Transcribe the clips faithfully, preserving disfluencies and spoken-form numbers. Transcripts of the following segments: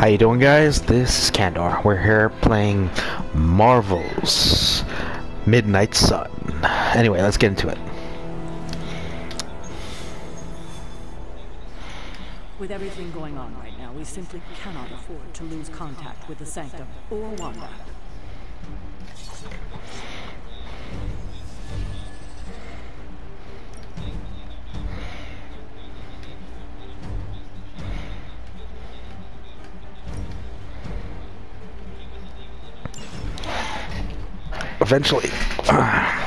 How you doing, guys? This is Kandor. We're here playing Marvel's Midnight Sun. Anyway, let's get into it. With everything going on right now, we simply cannot afford to lose contact with the Sanctum or Wanda. Eventually, uh,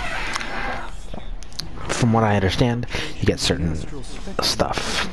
from what I understand, you get certain stuff.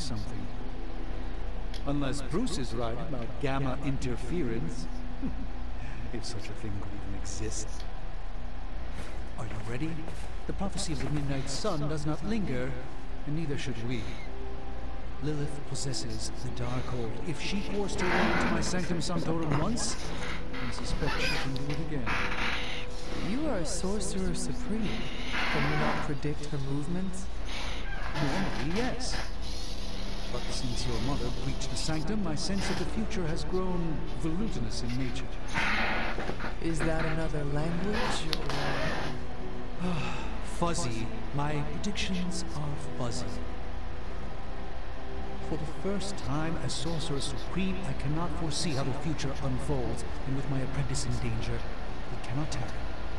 Unless Bruce is right about gamma interference, if such a thing could even exist. Are you ready? The prophecy of the Midnight Sun does not linger, and neither should we. Lilith possesses the Darkhold. If she forced her way into my Sanctum Sanctorum once, I suspect she can do it again. You are a sorcerer supreme. Can you not predict her movements? Normally, yes. But since your mother breached the Sanctum, my sense of the future has grown volutinous in nature. Is that another language, or...? Fuzzy. My predictions are fuzzy. For the first time as Sorcerer Supreme, I cannot foresee how the future unfolds, and with my apprentice in danger, we cannot tell.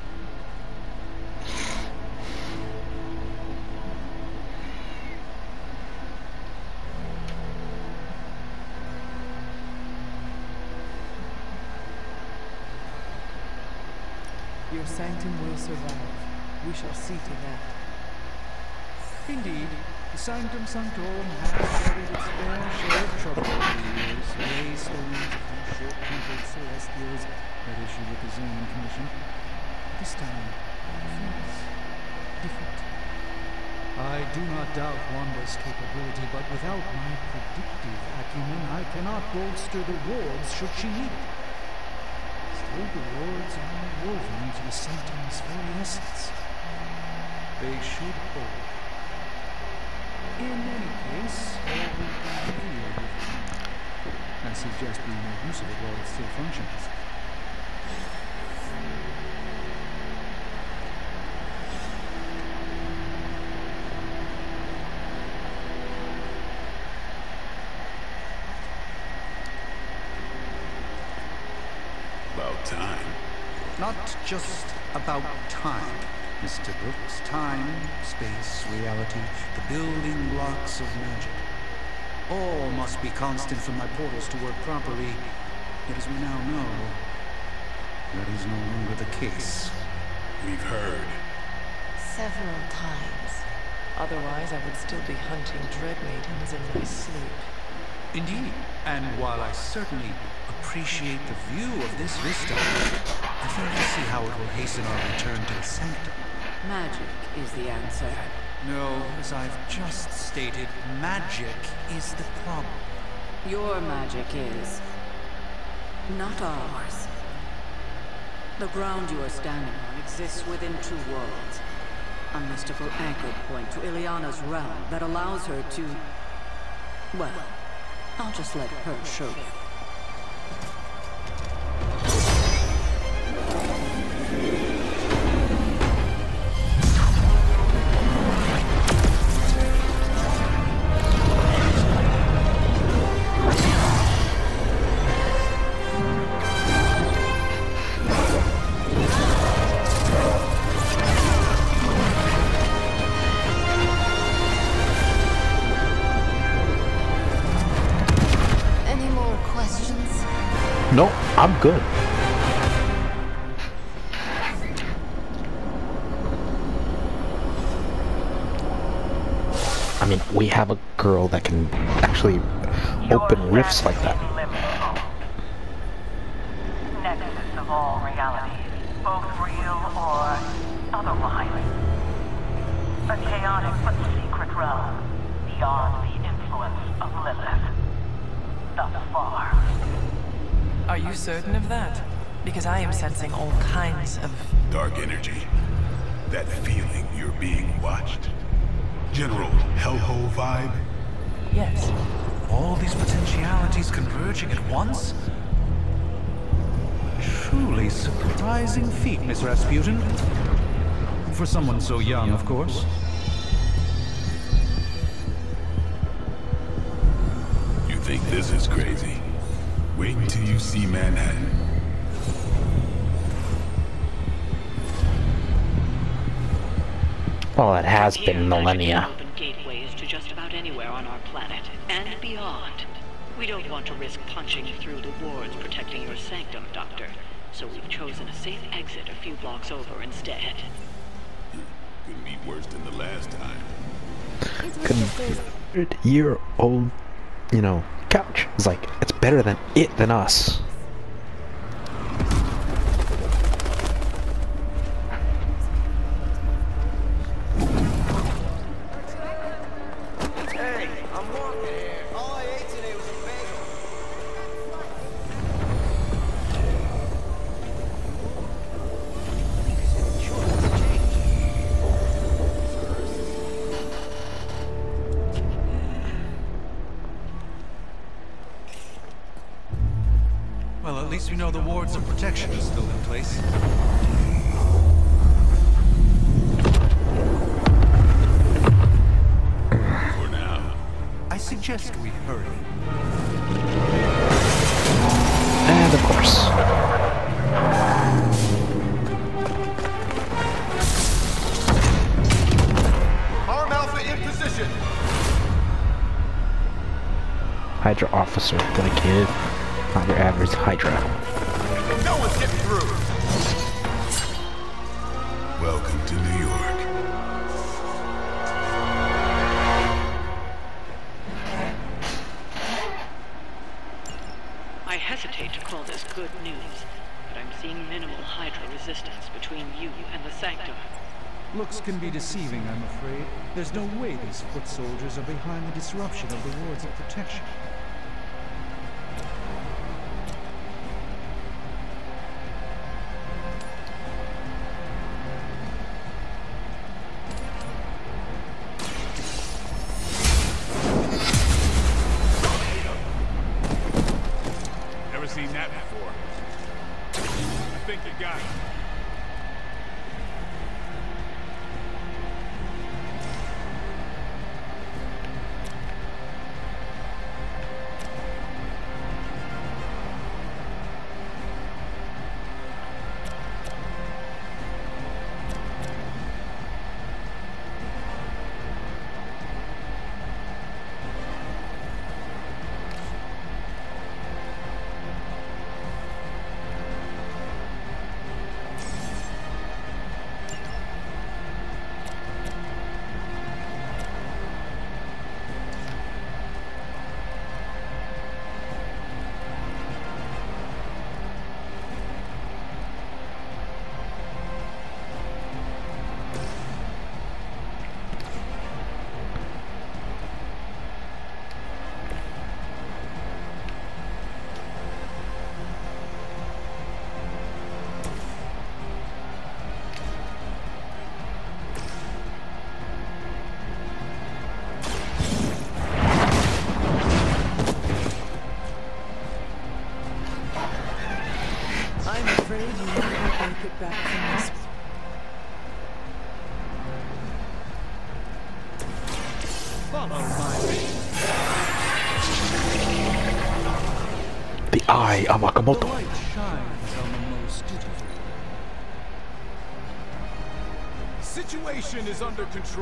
Your Sanctum will survive. We shall see to that. Indeed, the Sanctum Sanctorum has weathered its fair share of trouble over the years. Waystones, a few short-tempered celestials at issue with the Zoning Commission. This time, it feels different. I do not doubt Wanda's capability, but without my predictive acumen, I cannot bolster the wards should she need it. Still, the wards are woven into the Sanctum's very essence. They should hold. In any case, all will be revealed with time. I suggest we make use of it while it still functions. About time. Not just about time, Mister Brooks. Time, space, reality, the building blocks of magic. All must be constant for my portals to work properly. Yet as we now know, that is no longer the case. We've heard. Several times. Otherwise, I would still be hunting Dread Maidens in my sleep. Indeed, and while I certainly appreciate the view of this vista, I fail to see how it will hasten our return to the Sanctum. Magic is the answer. No, as I've just stated, magic is the problem. Your magic is not ours. The ground you are standing on exists within two worlds. A mystical anchor point to Illyana's realm that allows her to... Well, I'll just let her show you. No, I'm good. I mean, we have a girl that can actually open rifts like that. Nexus of all realities, both real or otherwise. A chaotic but secret realm beyond the influence of Lilith. Thus far. Are you certain of that? Because I am sensing all kinds of... Dark energy. That feeling you're being watched. General hellhole vibe? Yes. All these potentialities converging at once? Truly surprising feat, Miss Rasputin. For someone so young, of course. You think this is crazy? Wait until you see Manhattan. Well, it has Here, been magic millennia. can open gateways to just about anywhere on our planet, and beyond. We don't want to risk punching through the wards protecting your sanctum, Doctor. So we've chosen a safe exit a few blocks over instead. Couldn't be worse than the last time. Hundred year old, you know, couch. It's like, it's better than it than us. Hey, I'm walking here. All I ate today was a bagel. Well, at least we know the wards of protection are still in place. For now. I suggest we hurry. And of course. Arm Alpha in position. Hydra officer, good kid. Not your average Hydra. No one's getting through. Welcome to New York. I hesitate to call this good news, but I'm seeing minimal Hydra resistance between you and the Sanctum. Looks can be deceiving, I'm afraid. There's no way these foot soldiers are behind the disruption of the wards of protection. Never seen that before. I think you got it. I'm afraid you won't make it back from this. Follow my lead. The Eye of The Akamoto. light shines on the most dutiful. Situation is under control.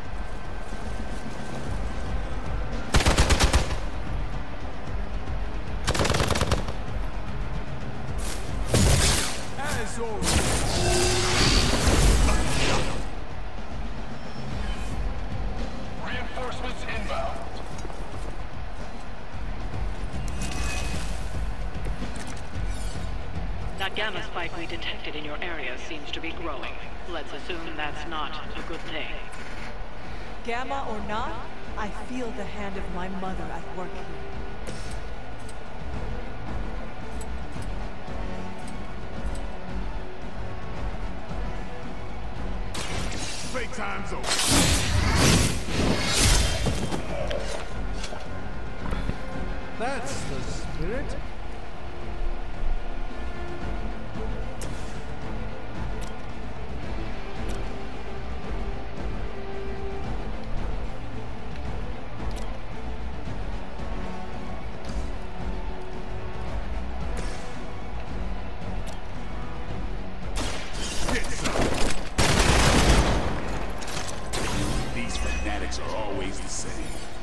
As always. Reinforcements inbound. That gamma spike we detected in your area seems to be growing. Let's assume that's not a good thing. Gamma or not, I feel the hand of my mother at work here. Playtime's over. That's the spirit. These fanatics are always the same.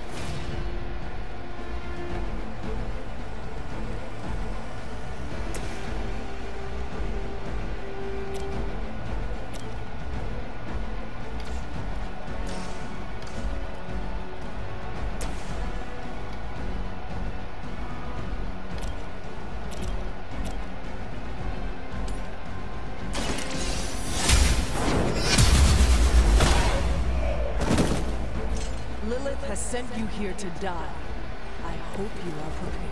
Lilith has sent you here to die. I hope you are prepared.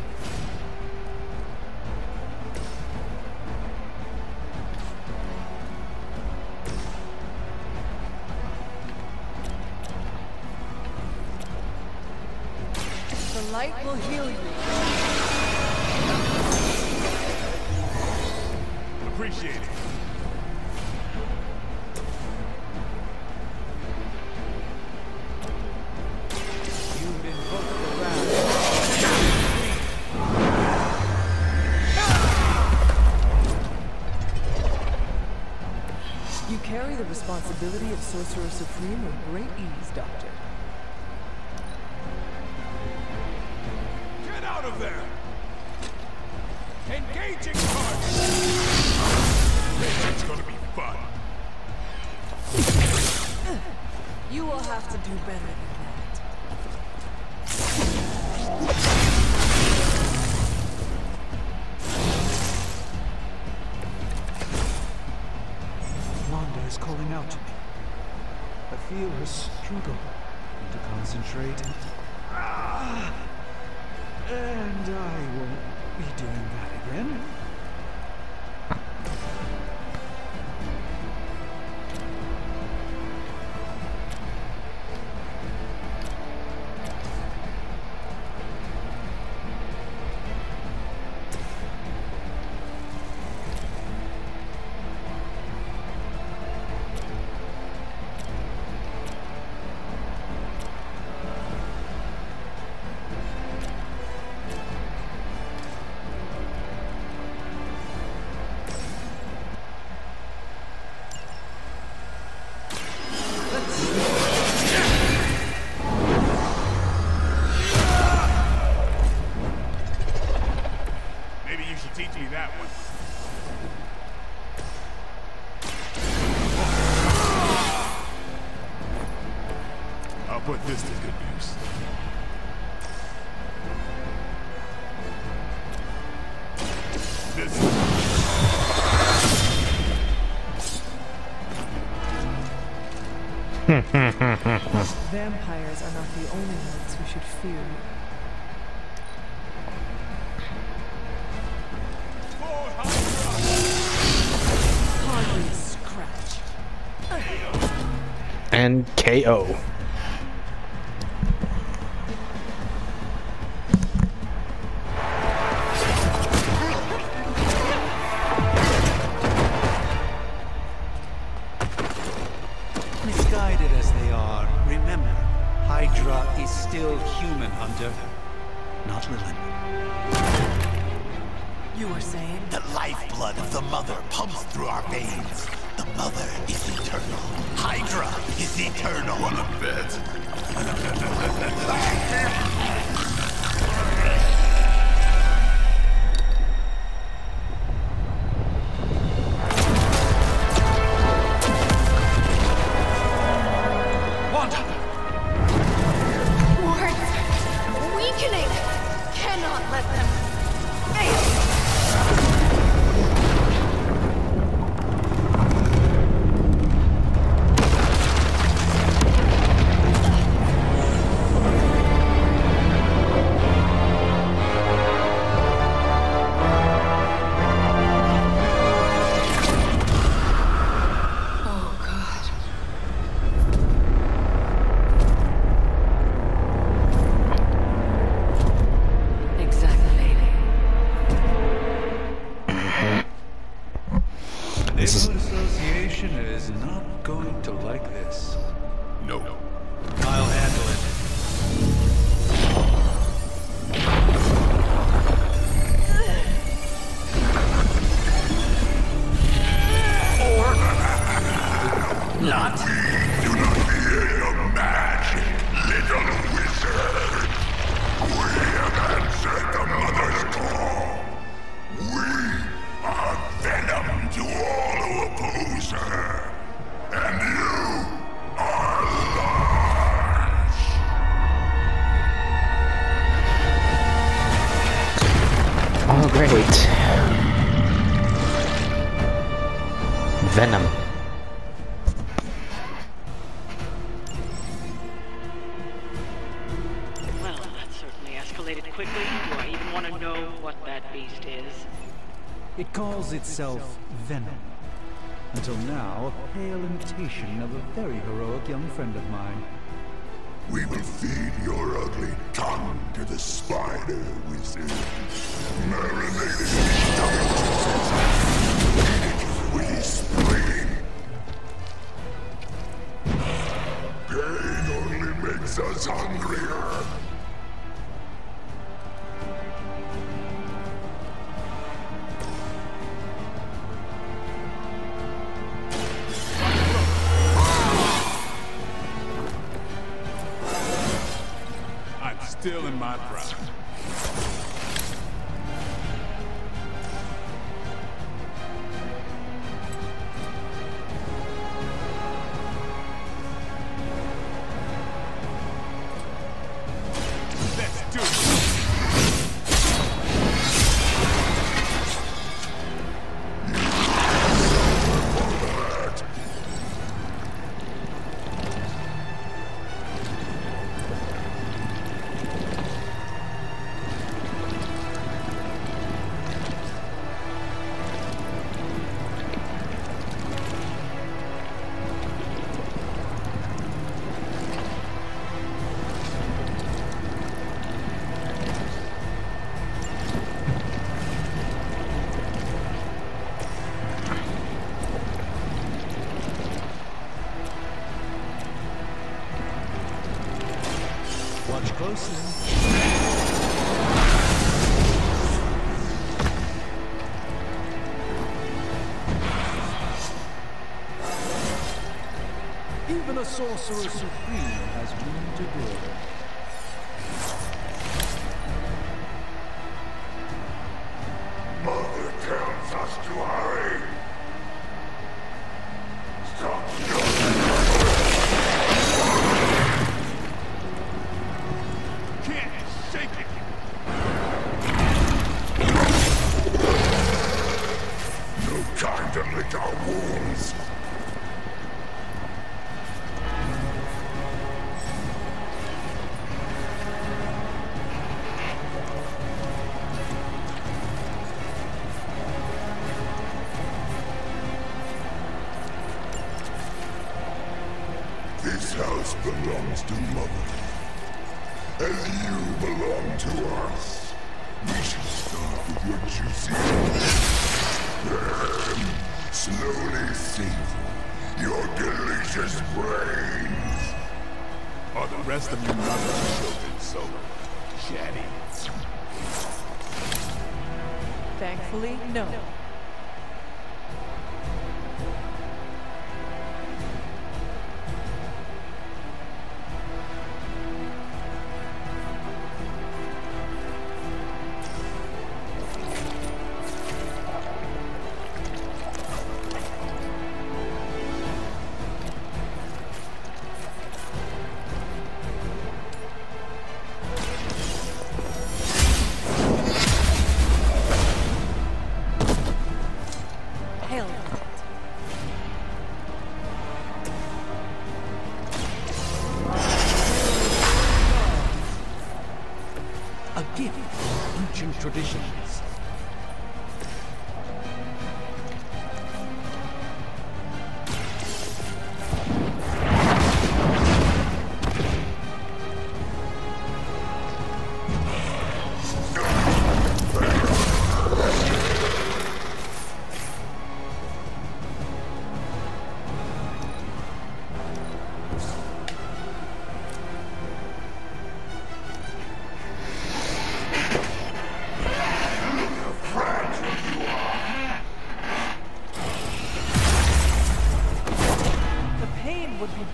The light will heal you. Appreciate it. You've invoked the wrath. You carry the responsibility of Sorcerer Supreme with great ease, Doctor. Get out of there! Engaging target! It's gonna be fun. You will have to do better than that. Wanda is calling out to me. I feel her struggle to concentrate. Ah! And I won't be doing that again. Maybe you should teach me that one. I'll put this to good use. This. Vampires are not the only ones who should fear you. Hardly a scratch. And K O. Misguided as they are, remember, Hydra is still human, Hunter. Not Lilith. You were saying? The lifeblood of the Mother pumps through our veins. The Mother is eternal. Hydra is eternal. Wanna bet? Wards! Weakening! Cannot let them fail! This is Neighborhood Association is not going to like this. No. I'll handle it. Not. We do not fear your magic, little wizard. We have answered the Mother's call. We are venom to all who oppose her. And you are Lars. oh great. Venom. Well, that certainly escalated quickly. Do I even want to know what that beast is? It calls itself Venom. Until now, a pale imitation of a very heroic young friend of mine. We will feed your ugly tongue to the spider wizard. Marinated stomach juices. With his spleen. Pain only makes us hungrier. I'm still in my prime. Let's do it. Watch closely. Even a sorcerer supreme has room to grow. Mother tells us to hurry. Stop your... Can't shake it. No time to lick our wounds. This house belongs to Mother. As you belong to us. We should start with your juicy then slowly savor your delicious brains. Are the rest of you Mother's children so chatty? Thankfully, no.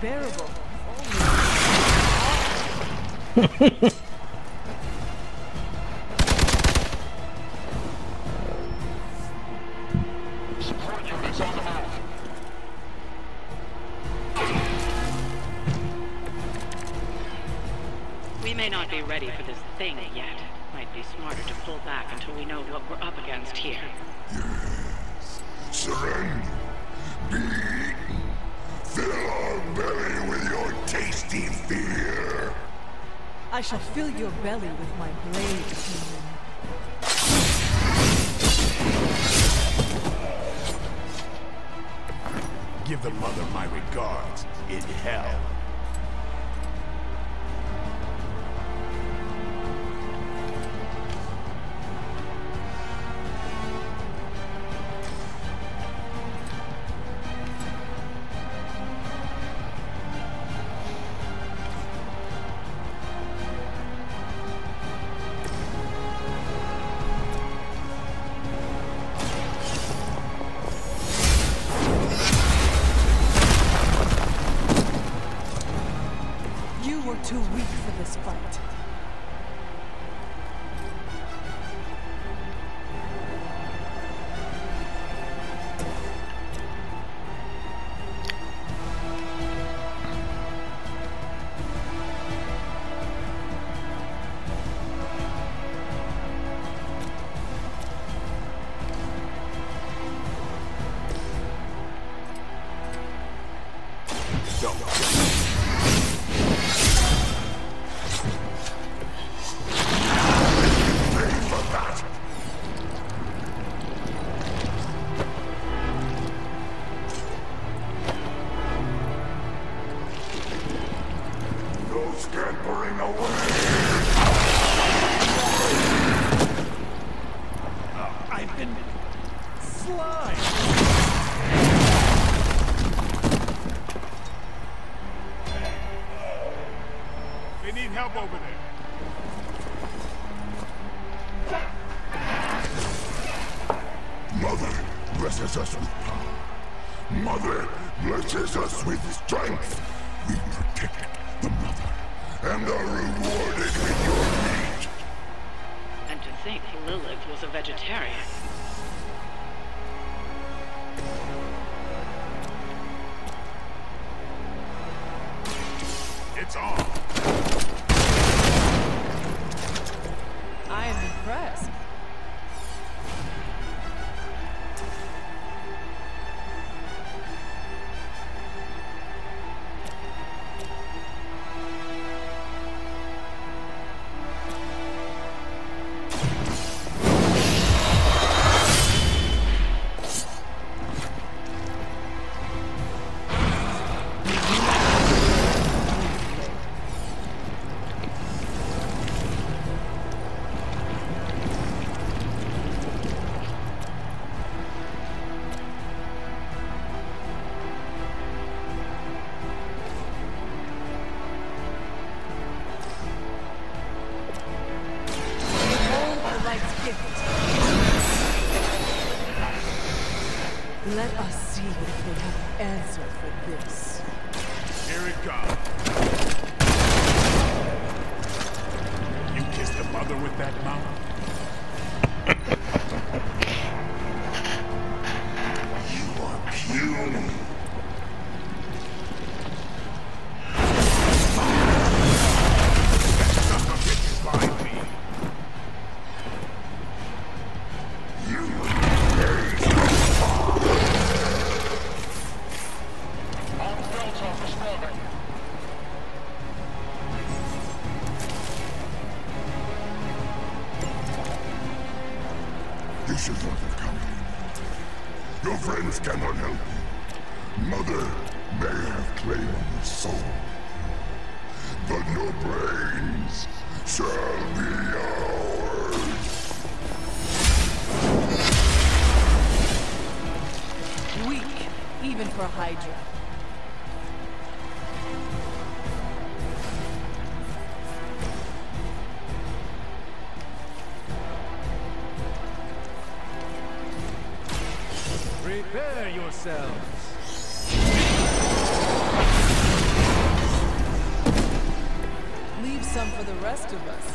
unbearable. We may not be ready for this thing yet. Might be smarter to pull back until we know what we're up against here. Yes. Surrender. Be eaten. Fill our belly with your tasty fear. I shall fill your belly with my blade, human. Give the mother my regards in hell. Too weak for this fight. Blesses us with power. Mother blesses us with strength. We protect the mother and are rewarded with your meat. And to think Lilith was a vegetarian. It's on. I am impressed. Let us see if they have an answer for this. Here it comes. You kissed the mother with that mouth? You are puny. That son of a bitch is behind me. You You should not have come here. Your friends cannot help you. Mother may have claim on your soul, but your brains shall be ours. Weak, even for Hydra. Prepare yourselves. some for the rest of us.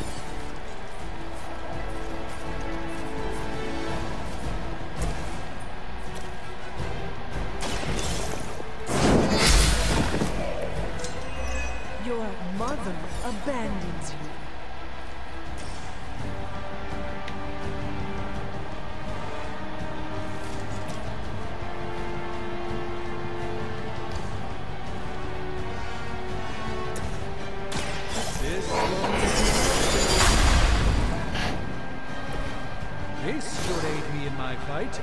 Your mother abandons you. This should aid me in my fight.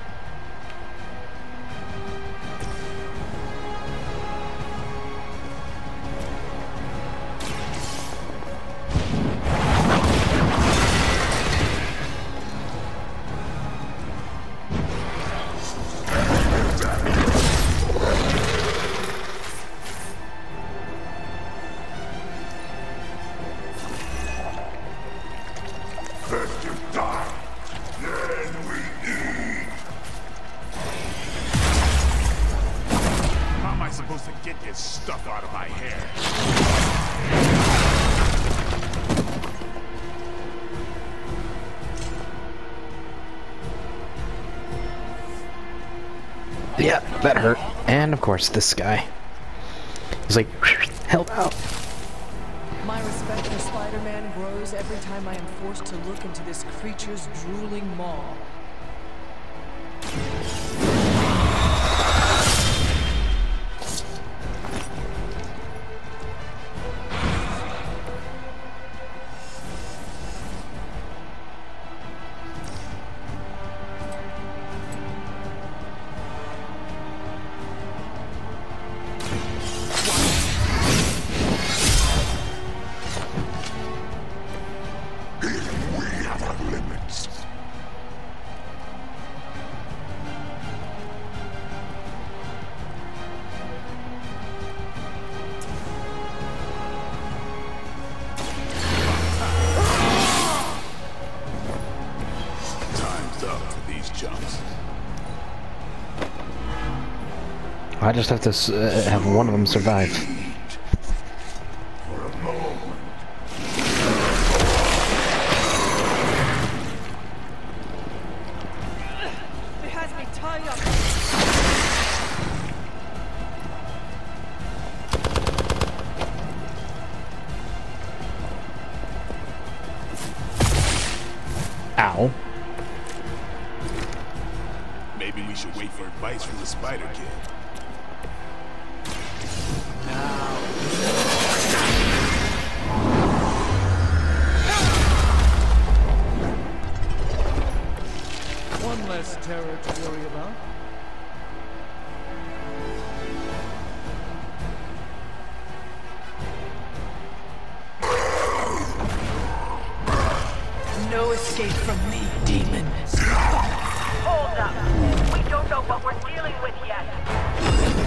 First you die, then we eat. How am I supposed to get this stuff out of my hair? Yeah, that hurt. And of course, this guy. He's like, help out. My respect for Spider-Man grows every time I am forced to look into this creature's drooling maw. We have our limits. Time's up for these chumps. I just have to s uh, have one of them survive. For a moment. It has me tied up. Ow. Maybe we should wait for advice from the Spider Kid. One less terror to worry about. No escape from me, demon. Hold up. We don't know what we're dealing with yet.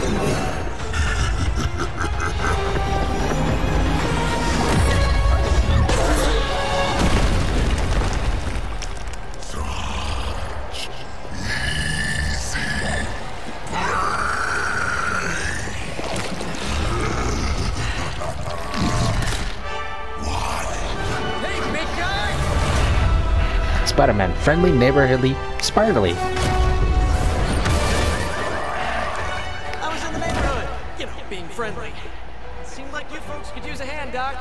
Spider-Man, friendly, neighborhoodly, spiderly. I was in the neighborhood. You know, being friendly. Seemed like you folks could use a hand, Doc.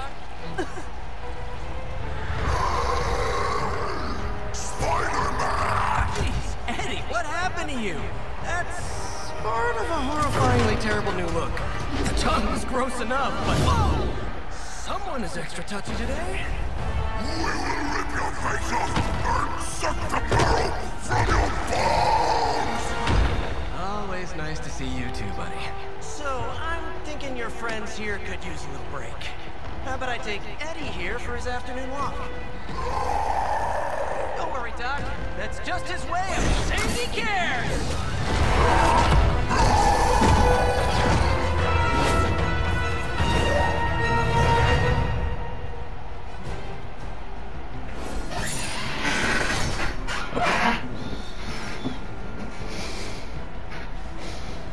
Spider-Man! Jeez, Eddie, what happened to you? That's part of a horrifyingly terrible new look. The tongue was gross enough, but whoa! Someone is extra touchy today. We will rip your face off and suck the marrow from your bones! Always nice to see you too, buddy. So, I'm thinking your friends here could use a little break. How about I take Eddie here for his afternoon walk? Don't worry, Doc. That's just his way of saying he cares!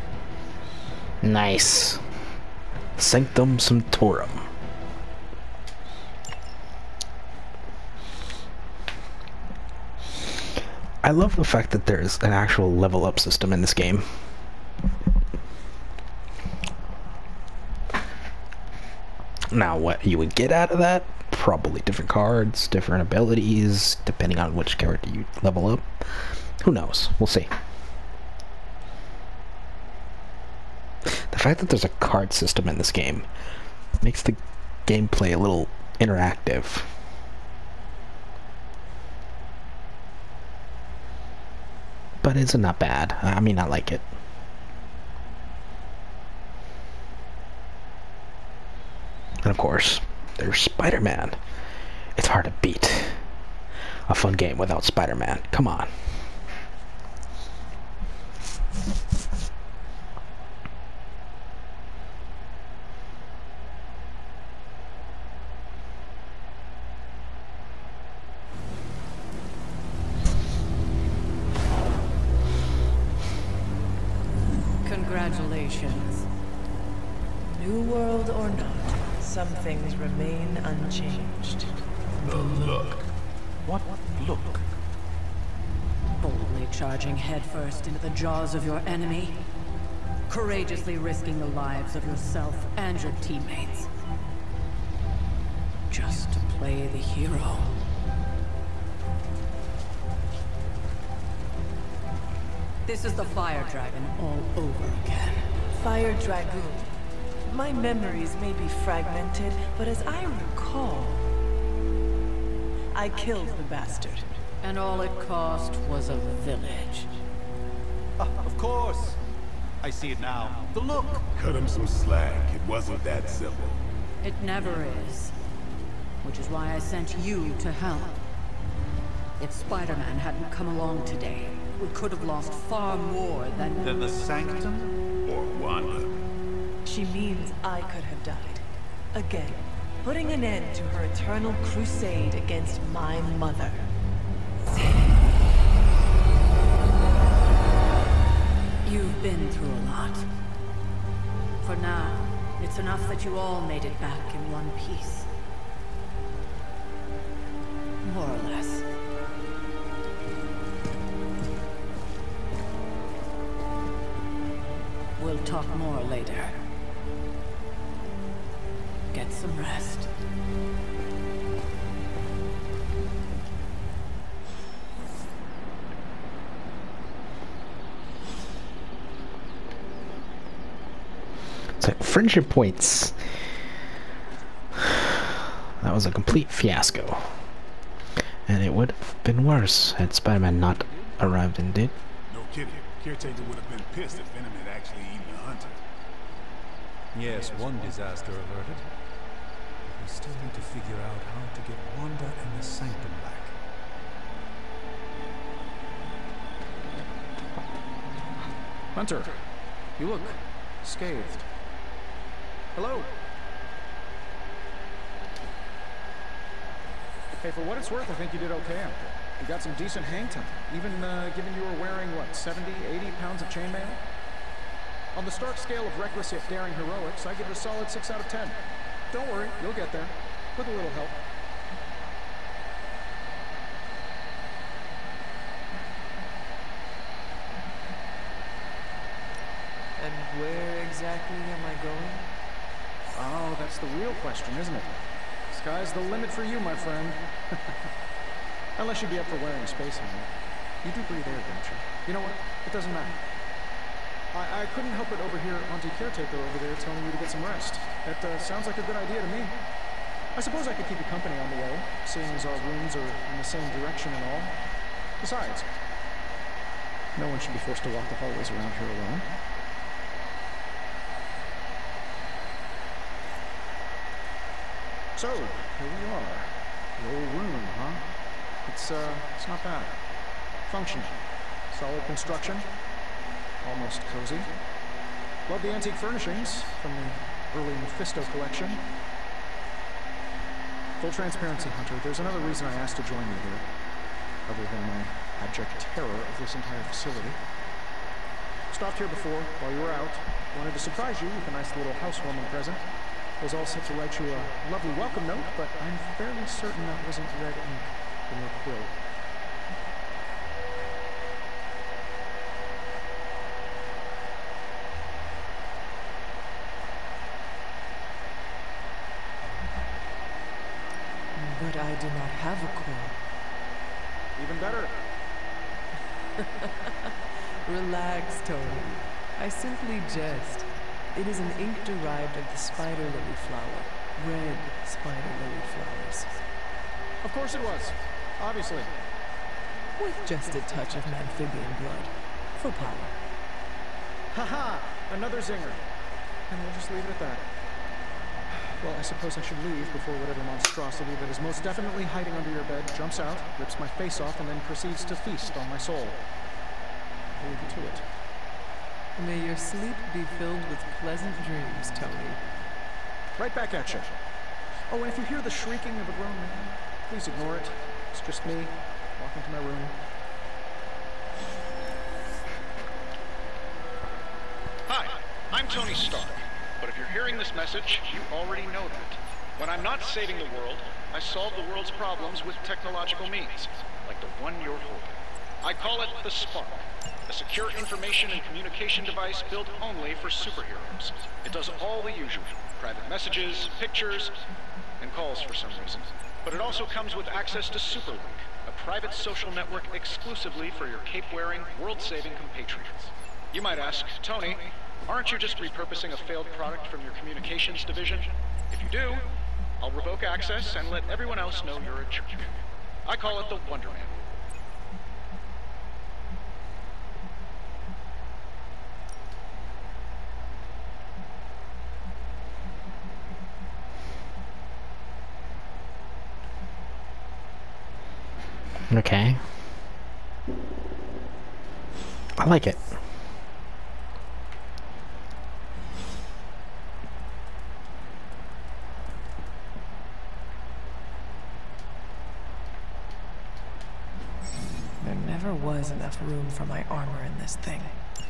Nice. Sanctum Sanctorum. I love the fact that there's an actual level up system in this game. Now, what you would get out of that? Probably different cards, different abilities, depending on which character you level up. Who knows? We'll see. The fact that there's a card system in this game makes the gameplay a little interactive. But it's not bad. I mean, I like it. And of course, there's Spider-Man. It's hard to beat a fun game without Spider-Man. Come on. Congratulations. New world or not, some things remain unchanged. The look. What look? Boldly charging headfirst into the jaws of your enemy. Courageously risking the lives of yourself and your teammates. Just to play the hero. This is the Fire Dragon all over again. Fire Dragoon. My memories may be fragmented, but as I recall, I killed the bastard. And all it cost was a village. Uh, of course. I see it now. The look. Cut him some slack. It wasn't that simple. It never is. Which is why I sent you to help. If Spider-Man hadn't come along today, we could have lost far more than... Than the Sanctum? Or Wanda. She means I could have died. Again, putting an end to her eternal crusade against my mother. You've been through a lot. For now, it's enough that you all made it back in one piece. More or less. We'll talk more later. Get some rest. It's like friendship points. That was a complete fiasco. And it would have been worse had Spider-Man not arrived and did. No kidding. Caretaker would have been pissed if Venom had actually eaten a hunter. Yes, one disaster averted. But we still need to figure out how to get Wanda and the Sanctum back. Hunter, you look scathed. Hello? Hey, for what it's worth, I think you did okay out there. You got some decent hang time, even uh, given you were wearing, what, seventy, eighty pounds of chainmail? On the Stark scale of reckless yet daring heroics, I give it a solid six out of ten. Don't worry, you'll get there. With a little help. And where exactly am I going? Oh, that's the real question, isn't it? Sky's the limit for you, my friend. Unless you'd be up for wearing a space helmet. You do breathe air, don't you? You know what? It doesn't matter. I, I couldn't help but overhear Auntie Caretaker over there telling you to get some rest. That uh, sounds like a good idea to me. I suppose I could keep you company on the way, seeing as our rooms are in the same direction and all. Besides, no one should be forced to walk the hallways around here alone. So, here we are. The old room, huh? It's, uh, it's not bad. Functional. Solid construction. Almost cozy. Love the antique furnishings from the early Mephisto collection. Full transparency, Hunter, there's another reason I asked to join you here, other than my abject terror of this entire facility. Stopped here before, while you were out. Wanted to surprise you with a nice little housewarming present. Was all set to write you a lovely welcome note, but I'm fairly certain that wasn't red ink in your quill. have a core. Even better. Relax, Tony. I simply jest. It is an ink derived of the spider lily flower. Red spider lily flowers. Of course it was. Obviously. With just a touch of amphibian blood. For power. Haha! Another zinger. And we'll just leave it at that. Well, I suppose I should leave before whatever monstrosity that is most definitely hiding under your bed jumps out, rips my face off, and then proceeds to feast on my soul. I'll leave you to it. May your sleep be filled with pleasant dreams, Tony. Right back at you. Oh, and if you hear the shrieking of a grown man, please ignore it. It's just me, walking to my room. Hi, I'm Tony Stark. But if you're hearing this message, you already know that. When I'm not saving the world, I solve the world's problems with technological means, like the one you're holding. I call it the Spark, a secure information and communication device built only for superheroes. It does all the usual, private messages, pictures, and calls for some reason. But it also comes with access to Superlink, a private social network exclusively for your cape-wearing, world-saving compatriots. You might ask, Tony, aren't you just repurposing a failed product from your communications division? If you do, I'll revoke access and let everyone else know you're a jerk. I call it the Wonder Man. Okay. I like it. There never was enough room for my armor in this thing.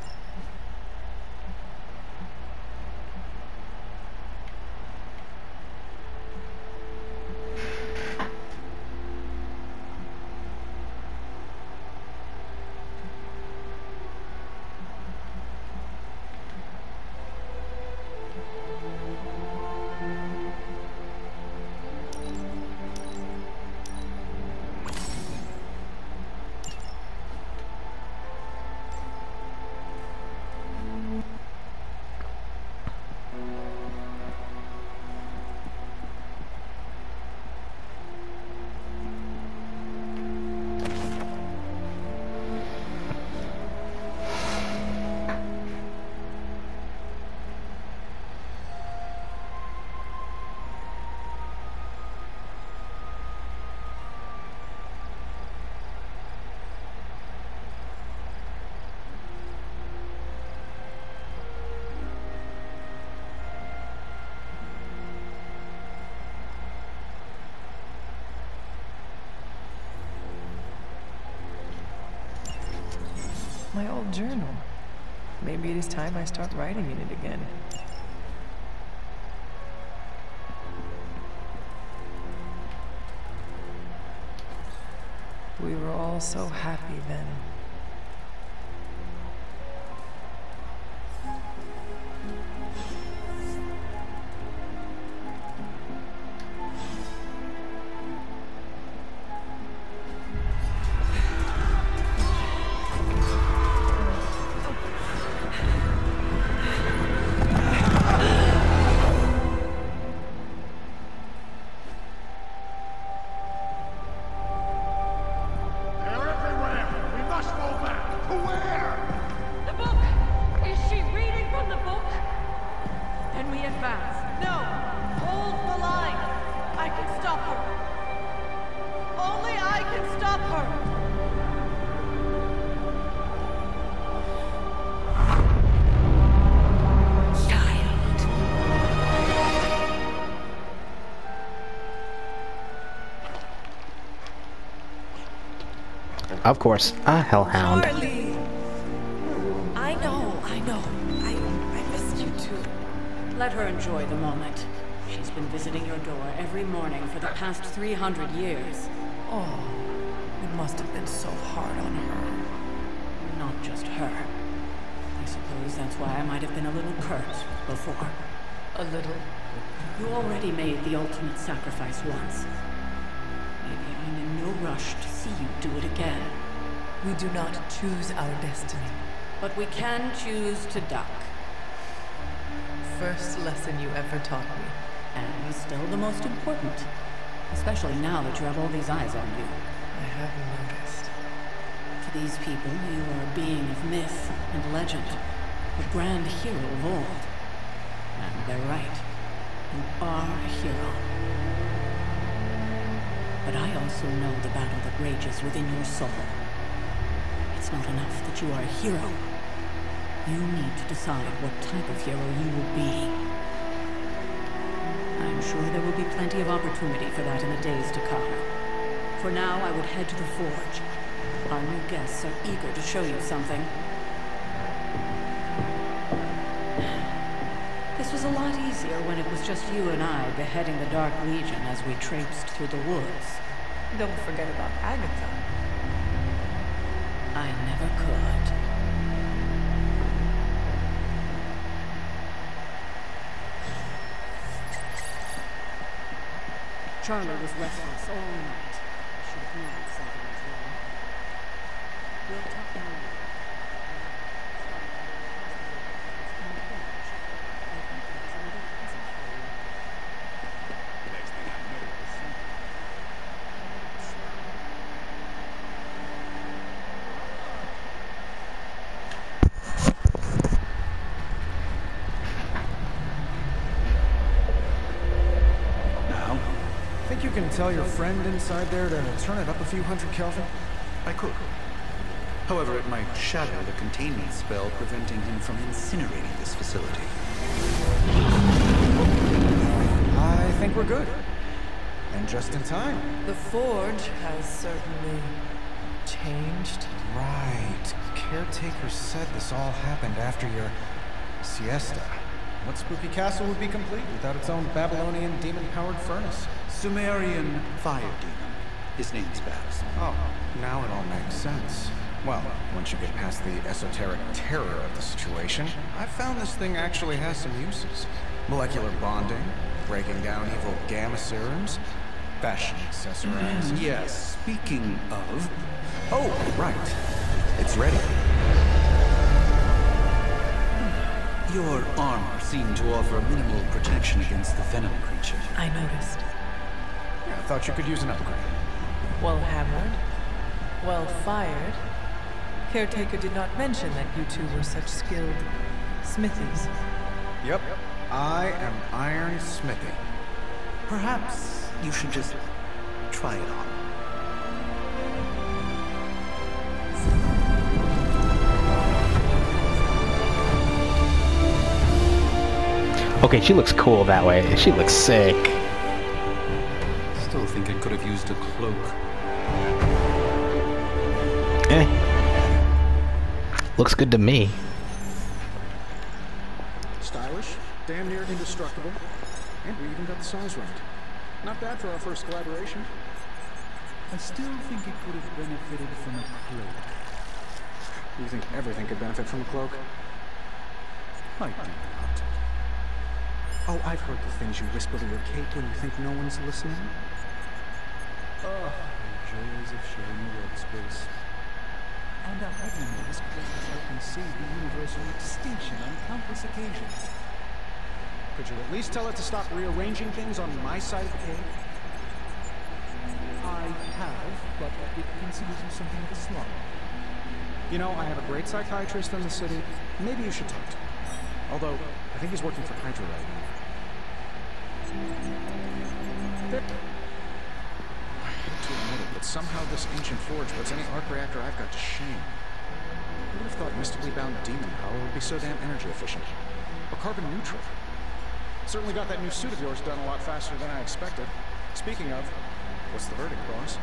My old journal. Maybe it is time I start writing in it again. We were all so happy then. Of course, a hellhound. Charlie! I know, I know. I, I missed you too. Let her enjoy the moment. She's been visiting your door every morning for the past three hundred years. Oh, it must have been so hard on her. Not just her. I suppose that's why I might have been a little curt before. A little? You already made the ultimate sacrifice once. Maybe I'm in no rush to see you do it again. We do not choose our destiny. But we can choose to duck. First lesson you ever taught me. And still the most important. Especially now that you have all these eyes on you. I haven't noticed. To these people, you are a being of myth and legend. A grand hero of old. And they're right. You are a hero. But I also know the battle that rages within your soul. It's not enough that you are a hero. You need to decide what type of hero you will be. I'm sure there will be plenty of opportunity for that in the days to come. For now, I would head to the Forge. Our new guests are eager to show you something. This was a lot easier when it was just you and I beheading the Dark Legion as we traipsed through the woods. Don't forget about Agatha. I never could. Charlie was restless all night. She knew something was wrong. We'll talk more. You can tell your friend inside there to turn it up a few hundred Kelvin? I could. However, it might shatter the containment spell preventing him from incinerating this facility. I think we're good. And just in time. The Forge has certainly changed. Right. Caretaker said this all happened after your siesta. What spooky castle would be complete without its own Babylonian demon-powered furnace? Sumerian fire demon. His name's Babs. Oh, now it all makes sense. Well, once you get past the esoteric terror of the situation, I've found this thing actually has some uses. Molecular bonding, breaking down evil gamma serums, fashion accessories. Yes, speaking of... Oh, right. It's ready. Your armor seemed to offer minimal protection against the venom creature. I noticed. Yeah, I thought you could use an upgrade. Well hammered, well fired. Caretaker did not mention that you two were such skilled smithies. Yep, I am Iron Smithy. Perhaps you should just try it on. Okay, she looks cool that way. She looks sick. Still think it could have used a cloak. Eh. Looks good to me. Stylish, damn near indestructible, and we even got the size right. Not bad for our first collaboration. I still think it could have benefited from a cloak. You think everything could benefit from a cloak? I do not. Oh, I've heard the things you whisper to your Kate when you think no one's listening. Oh, the joys of sharing a workspace. And I have noticed places I can save the universe from extinction on countless occasions. Could you at least tell it to stop rearranging things on my side of the cave? I have, but it considers you something of a slob. You know, I have a great psychiatrist in the city. Maybe you should talk to him. Although, I think he's working for Hydra right now. There. I hate to admit it, but somehow this ancient forge puts any arc reactor I've got to shame. Who would have thought mystically bound demon power would be so damn energy efficient? Or carbon neutral? Certainly got that new suit of yours done a lot faster than I expected. Speaking of, what's the verdict, boss?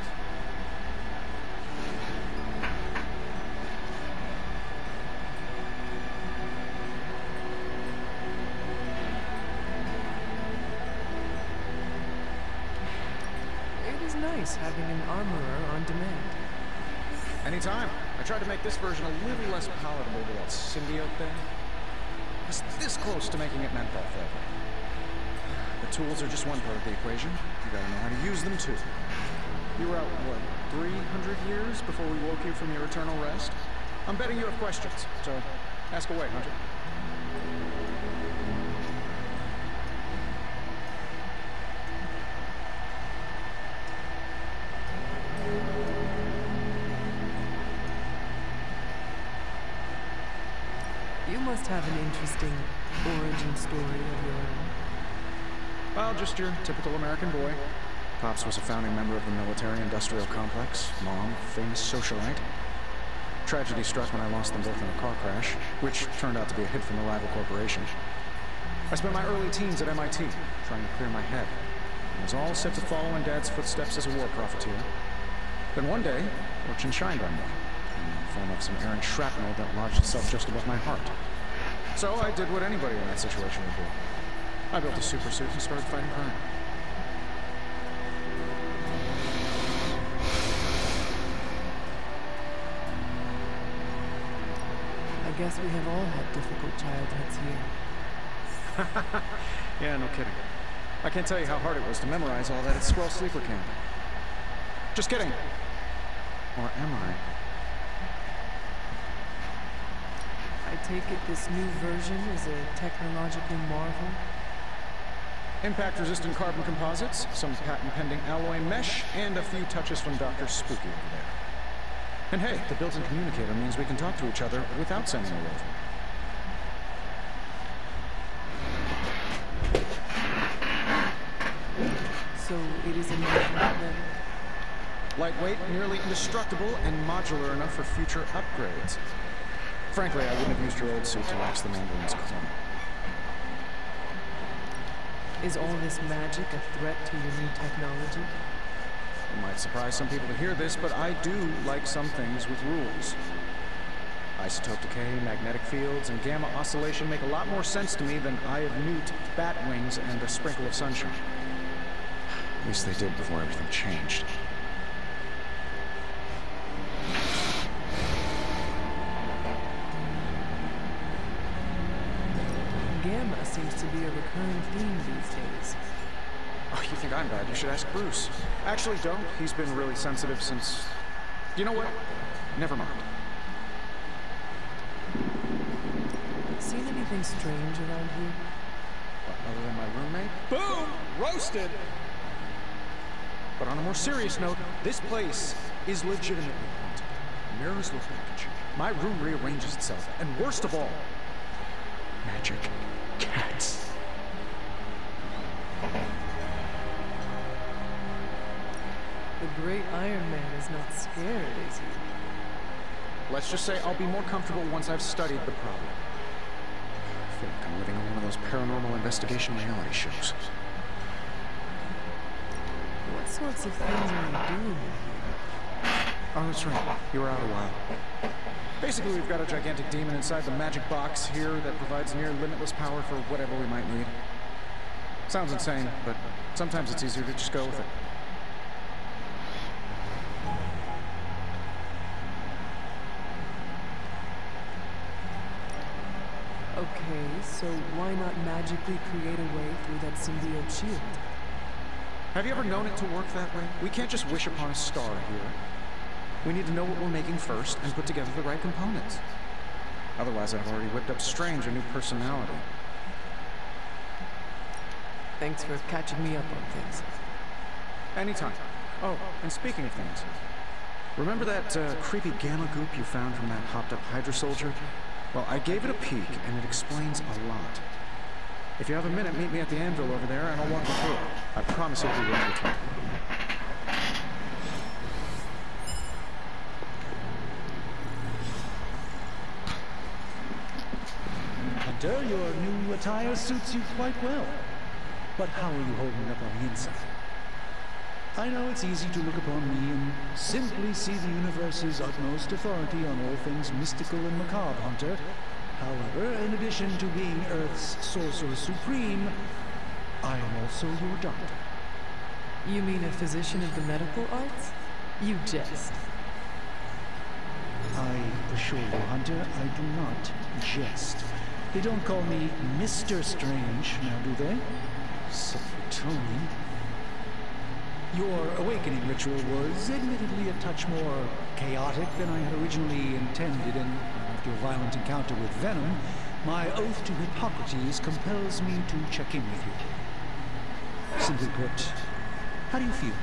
Nice having an armorer on demand. Anytime. I tried to make this version a little less palatable to that symbiote thing. It's this close to making it menthol flavor. The tools are just one part of the equation. You gotta know how to use them too. You were out, what, three hundred years before we woke you from your eternal rest? I'm betting you have questions, so ask away, Hunter. You must have an interesting origin story of your own. Well, just your typical American boy. Pops was a founding member of the military-industrial complex. Mom, famous socialite. Tragedy struck when I lost them both in a car crash, which turned out to be a hit from a rival corporation. I spent my early teens at M I T, trying to clear my head. I was all set to follow in Dad's footsteps as a war profiteer. Then one day, fortune shined on me, in the form of some errant shrapnel that lodged itself just above my heart. So I did what anybody in that situation would do. I built a super suit and started fighting crime. I guess we have all had difficult childhoods here. Yeah, no kidding. I can't tell you how hard it was to memorize all that at Squirrel Sleeper Camp. Just kidding. Or am I? I take it this new version is a technological marvel? Impact-resistant carbon composites, some patent-pending alloy mesh, and a few touches from Doctor Spooky over there. And hey, the built-in communicator means we can talk to each other without sending a rover. So it is a magnet then? Lightweight, nearly indestructible, and modular enough for future upgrades. Frankly, I wouldn't have used your old suit to latch the Mandarin's claw. Is all this magic a threat to your new technology? It might surprise some people to hear this, but I do like some things with rules. Isotope decay, magnetic fields, and gamma oscillation make a lot more sense to me than Eye of Newt, bat wings, and a sprinkle of sunshine. At least they did before everything changed. Gamma seems to be a recurring theme these days. Oh, you think I'm bad? You should ask Bruce. Actually, don't. He's been really sensitive since... You know what? Never mind. Seen anything strange around here? What, other than my roommate? Boom! Roasted! But on a more serious note, this place is legitimately haunted. Mirrors look back at you. My room rearranges itself. And worst of all, magic cats. The great Iron Man is not scared, is he? Let's just say I'll be more comfortable once I've studied the problem. I feel like I'm living on one of those paranormal investigation reality shows. What sorts of things are you doing here? Oh, that's right. You were out a while. Basically, we've got a gigantic demon inside the magic box here that provides near limitless power for whatever we might need. Sounds insane, but sometimes it's easier to just go with it. Okay, so why not magically create a way through that symbiote shield? Have you ever known it to work that way? We can't just wish upon a star here. We need to know what we're making first and put together the right components. Otherwise, I've already whipped up Strange a new personality. Thanks for catching me up on things. Anytime. Oh, and speaking of things, remember that uh, creepy gamma goop you found from that hopped-up Hydra soldier? Well, I gave it a peek, and it explains a lot. If you have a minute, meet me at the anvil over there, and I'll walk you through it. I promise it'll be worth your time. Hunter, your new attire suits you quite well. But how are you holding up on the inside? I know it's easy to look upon me and simply see the universe's utmost authority on all things mystical and macabre, Hunter. However, in addition to being Earth's Sorcerer Supreme, I am also your doctor. You mean a physician of the medical arts? You jest. I assure you, Hunter, I do not jest. They don't call me Mister Strange, now do they? Except for Tony. Your awakening ritual was admittedly a touch more chaotic than I had originally intended, and after a violent encounter with Venom, my oath to Hippocrates compels me to check in with you. Simply put, how do you feel?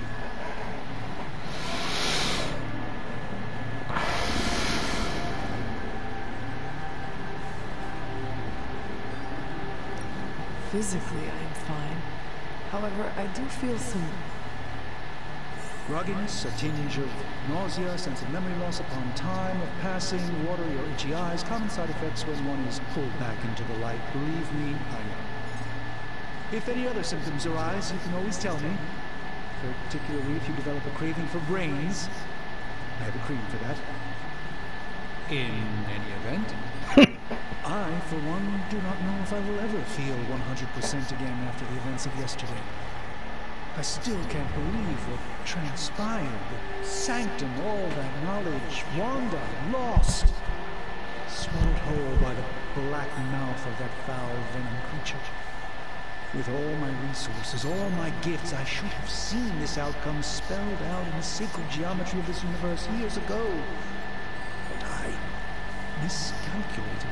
Physically, I am fine. However, I do feel some... grogginess, a tinge of nausea, sense of memory loss upon time of passing, watery or itchy eyes, common side effects when one is pulled back into the light. Believe me, I know. If any other symptoms arise, you can always tell me. Particularly if you develop a craving for brains. I have a cream for that. In any event, I, for one, do not know if I will ever feel one hundred percent again after the events of yesterday. I still can't believe what transpired. The sanctum, all that knowledge, Wanda, lost. Swallowed whole by the black mouth of that foul venom creature. With all my resources, all my gifts, I should have seen this outcome spelled out in the sacred geometry of this universe years ago. But I miscalculated.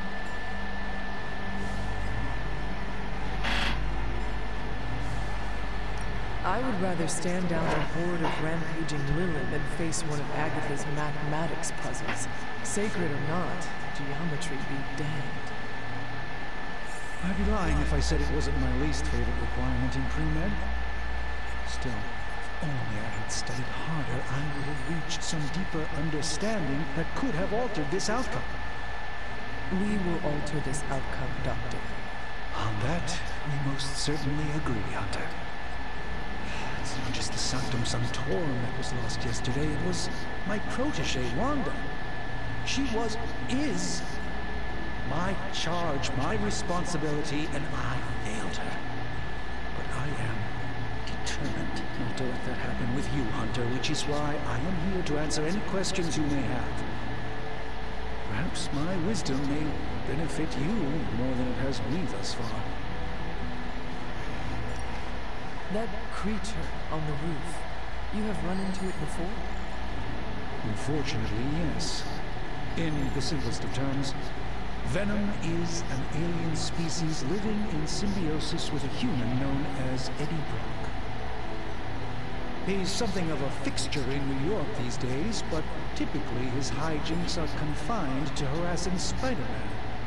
I would rather stand down a horde of rampaging Lilith than face one of Agatha's mathematics puzzles. Sacred or not, geometry be damned. I'd be lying if I said it wasn't my least favorite requirement in pre-med. Still, if only I had studied harder, I would have reached some deeper understanding that could have altered this outcome. We will alter this outcome, Doctor. On that, we most certainly agree, Hunter. It's not just the Sanctum Sanctorum that was lost yesterday, it was my protege, Wanda. She was, is, my charge, my responsibility, and I failed her. But I am determined not to let that happen with you, Hunter, which is why I am here to answer any questions you may have. Perhaps my wisdom may benefit you more than it has me thus far. That creature on the roof, you have run into it before? Unfortunately, yes. In the simplest of terms, Venom is an alien species living in symbiosis with a human known as Eddie Brock. He's something of a fixture in New York these days, but typically his hijinks are confined to harassing Spider-Man.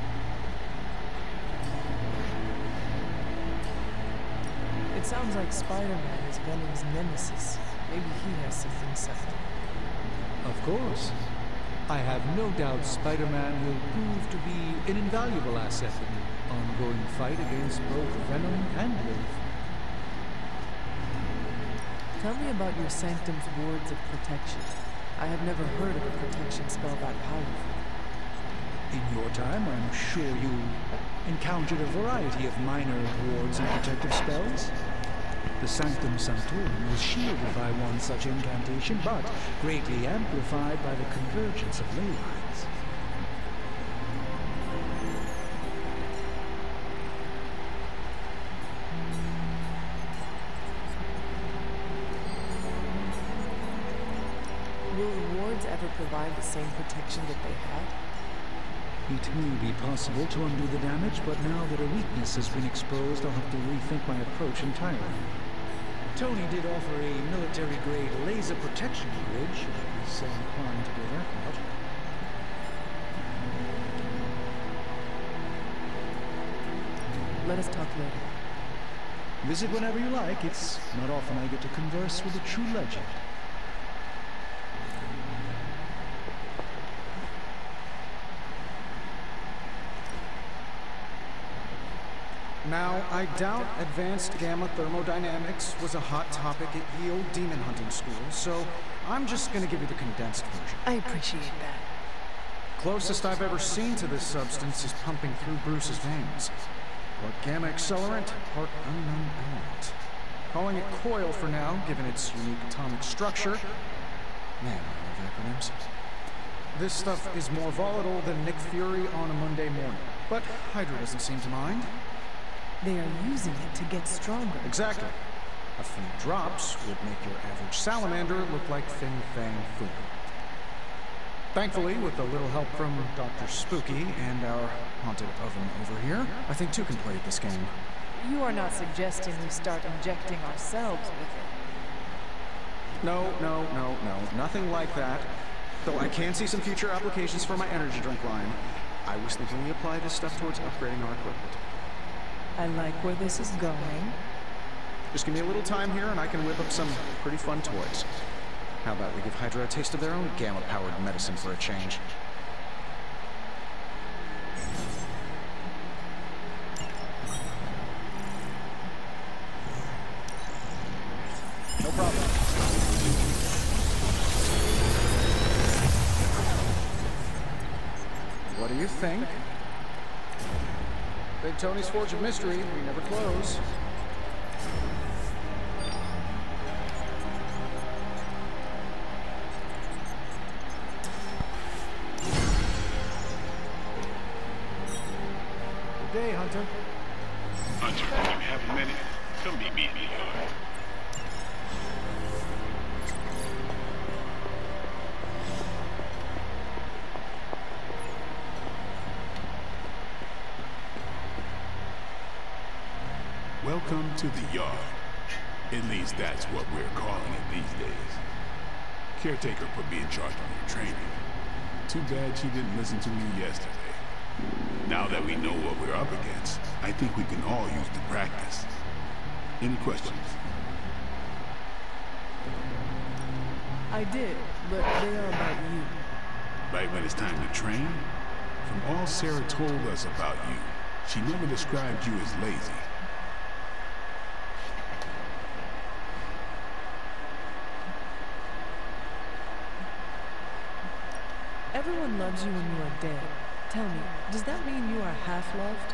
It sounds like Spider-Man is Venom's nemesis. Maybe he has something settled. Of course. I have no doubt Spider-Man will prove to be an invaluable asset in the ongoing fight against both Venom and Lilith. Tell me about your Sanctum's wards of protection. I have never heard of a protection spell that powerful. In your time, I'm sure you encountered a variety of minor wards and protective spells. The Sanctum Sanctorum was shielded by one such incantation, but greatly amplified by the convergence of ley lines. Will the wards ever provide the same protection that they had? It may be possible to undo the damage, but now that a weakness has been exposed, I'll have to rethink my approach entirely. Tony did offer a military-grade laser protection bridge, if I was so inclined to go that route. Let us talk later. Visit whenever you like. It's not often I get to converse with a true legend. Now, I doubt advanced gamma thermodynamics was a hot topic at E O Demon Hunting School, so I'm just gonna give you the condensed version. I appreciate that. Closest I've ever seen to this substance is pumping through Bruce's veins. Part gamma accelerant, part unknown element. Calling it coil for now, given its unique atomic structure. Man, I love acronyms. This stuff is more volatile than Nick Fury on a Monday morning, but Hydra doesn't seem to mind. They are using it to get stronger. Exactly. A few drops would make your average salamander look like Fin Fang Foom. Thankfully, with a little help from Doctor Spooky and our haunted oven over here, I think two can play this game. You are not suggesting we start injecting ourselves with it. No, no, no, no. Nothing like that. Though I can see some future applications for my energy drink line. I was thinking we apply this stuff towards upgrading our equipment. I like where this is going. Just give me a little time here and I can whip up some pretty fun toys. How about we give Hydra a taste of their own gamma-powered medicine for a change? No problem. What do you think? Big Tony's Forge of Mystery, we never close. Good day, Hunter. Hunter, if you have a minute, come meet me in the yard. Welcome to the yard. At least that's what we're calling it these days. Caretaker put me in charge of your training. Too bad she didn't listen to me yesterday. Now that we know what we're up against, I think we can all use the practice. Any questions? I did, but they are about you. Right when it's time to train? From all Sarah told us about you, she never described you as lazy. Everyone loves you when you are dead. Tell me, does that mean you are half-loved?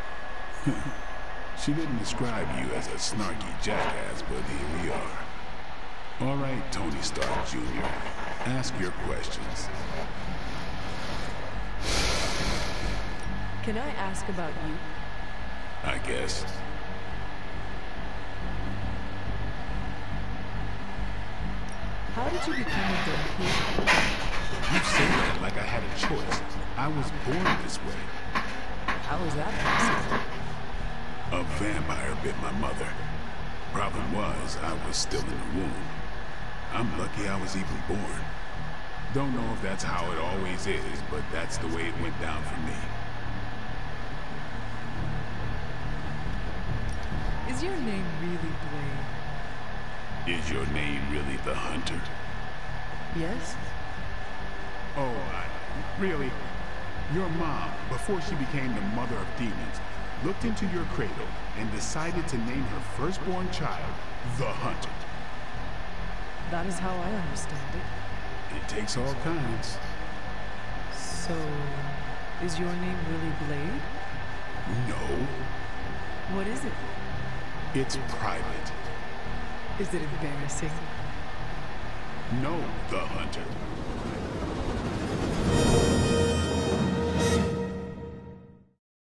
She didn't describe you as a snarky jackass, but here we are. All right, Tony Stark Junior Ask your questions. Can I ask about you? I guess. How did you become a Deadpool? You say that like I had a choice. I was born this way. How is that possible? A vampire bit my mother. Problem was, I was still in the womb. I'm lucky I was even born. Don't know if that's how it always is, but that's the way it went down for me. Is your name really Blade? Is your name really the Hunter? Yes? Oh, I... really? Your mom, before she became the mother of demons, looked into your cradle and decided to name her firstborn child the Hunter. That is how I understand it. It takes all kinds. So, is your name really Blade? No. What is it? It's private. Is it embarrassing? No, the Hunter.